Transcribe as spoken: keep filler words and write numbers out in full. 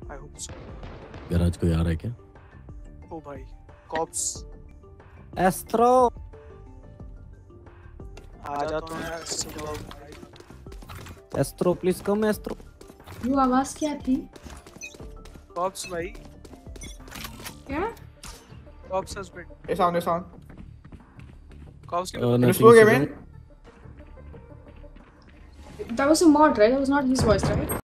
I hope so. Garage कोई आ रहा है क्या? ओ भाई, कॉप्स एस्ट्रो आ जा तो यार signal. Astro please come Astro. वो आवाज क्या थी? कॉप्स भाई, क्या? Cops husband, Hey, sound, hey, sound. Cops Uh, के Can you nothing, spoke, Shivam. man? That was a mod, right? That was not his voice, right?